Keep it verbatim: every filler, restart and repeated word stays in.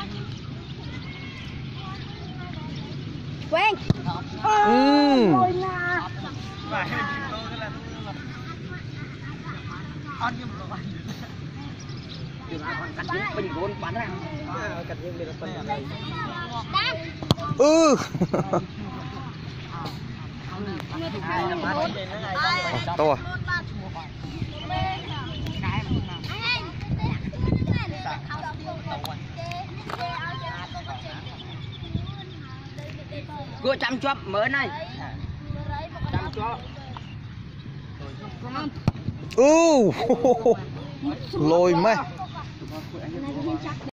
quen ừ. ừ. to Gue chăm chop mới này chăm chop ừ. lôi mày